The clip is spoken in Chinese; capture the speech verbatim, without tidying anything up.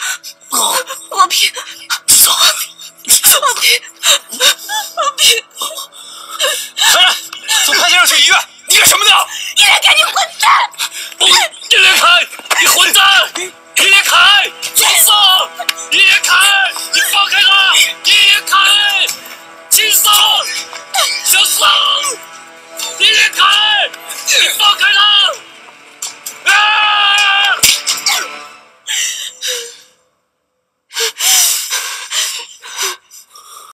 王平， 走， 王平，王平， 来人，送潘先生去医院！你干什么呢？ 叶连凯，你混蛋！ 不，叶连凯，你混蛋！